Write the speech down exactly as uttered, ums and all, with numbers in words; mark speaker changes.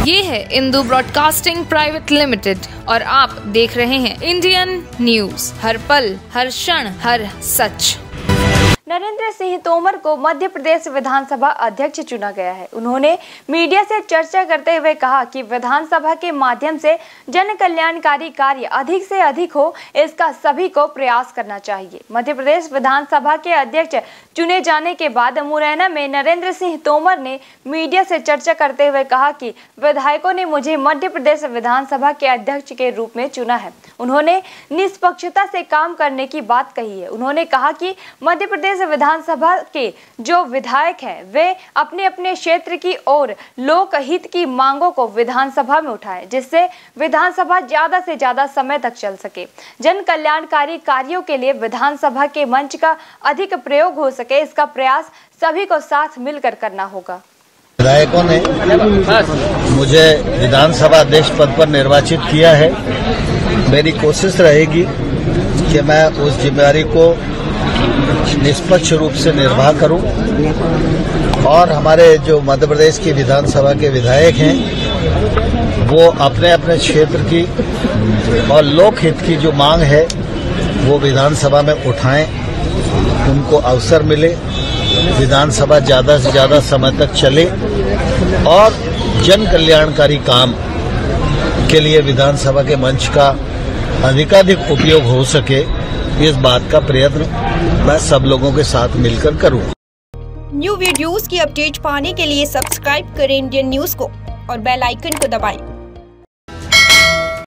Speaker 1: ये है Indu broadcasting private limited और आप देख रहे हैं इंडियन न्यूज, हर पल, हर क्षण, हर सच।
Speaker 2: नरेंद्र सिंह तोमर को मध्य प्रदेश विधानसभा अध्यक्ष चुना गया है। उन्होंने मीडिया से चर्चा करते हुए कहा कि विधानसभा के माध्यम से जन कल्याणकारी कार्य अधिक से अधिक हो, इसका सभी को प्रयास करना चाहिए। मध्य प्रदेश विधानसभा के अध्यक्ष चुने जाने के बाद मुरैना में नरेंद्र सिंह तोमर ने मीडिया से चर्चा करते हुए कहा कि विधायकों ने मुझे मध्य प्रदेश विधानसभा के अध्यक्ष के रूप में चुना है। उन्होंने निष्पक्षता से काम करने की बात कही है। उन्होंने कहा कि मध्य प्रदेश विधानसभा के जो विधायक हैं वे अपने अपने क्षेत्र की और लोकहित की मांगों को विधानसभा में उठाएं, जिससे विधानसभा ज्यादा से ज्यादा समय तक चल सके। जन कल्याणकारी कार्यों के लिए विधानसभा के मंच का अधिक प्रयोग हो सके, इसका प्रयास सभी को साथ मिलकर करना होगा।
Speaker 3: विधायकों ने मुझे विधानसभा अध्यक्ष पद पर निर्वाचित किया है। मेरी कोशिश रहेगी कि मैं उस जिम्मेदारी को निष्पक्ष रूप से निर्वाह करूं और हमारे जो मध्य प्रदेश की विधानसभा के विधायक हैं वो अपने अपने क्षेत्र की और लोकहित की जो मांग है वो विधानसभा में उठाएं, उनको अवसर मिले, विधानसभा ज्यादा से ज्यादा समय तक चले और जन कल्याणकारी काम के लिए विधानसभा के मंच का अधिकाधिक उपयोग हो सके, इस बात का प्रयत्न मैं सब लोगों के साथ मिलकर करूँ।
Speaker 4: न्यू वीडियोस की अपडेट पाने के लिए सब्सक्राइब करें इंडियन न्यूज को और बेल आइकन को दबाएं।